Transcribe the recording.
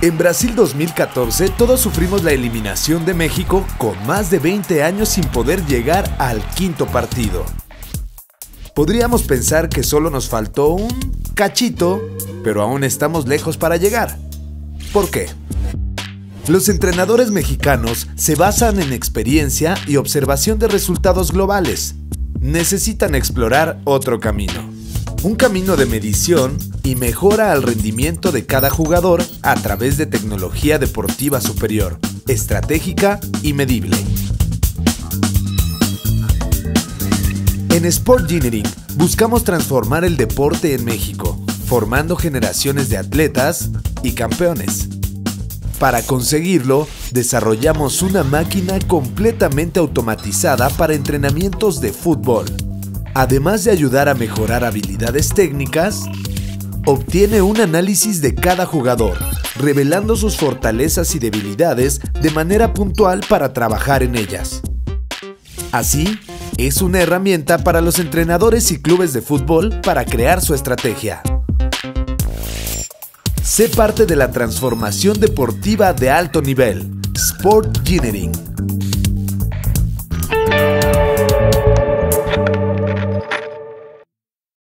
En Brasil 2014 todos sufrimos la eliminación de México con más de 20 años sin poder llegar al quinto partido. Podríamos pensar que solo nos faltó un cachito, pero aún estamos lejos para llegar. ¿Por qué? Los entrenadores mexicanos se basan en experiencia y observación de resultados globales. Necesitan explorar otro camino. Un camino de medición y mejora al rendimiento de cada jugador a través de tecnología deportiva superior, estratégica y medible. En Sport Engineering buscamos transformar el deporte en México, formando generaciones de atletas y campeones. Para conseguirlo, desarrollamos una máquina completamente automatizada para entrenamientos de fútbol. Además de ayudar a mejorar habilidades técnicas, obtiene un análisis de cada jugador, revelando sus fortalezas y debilidades de manera puntual para trabajar en ellas. Así, es una herramienta para los entrenadores y clubes de fútbol para crear su estrategia. Sé parte de la transformación deportiva de alto nivel. Sport Engineering.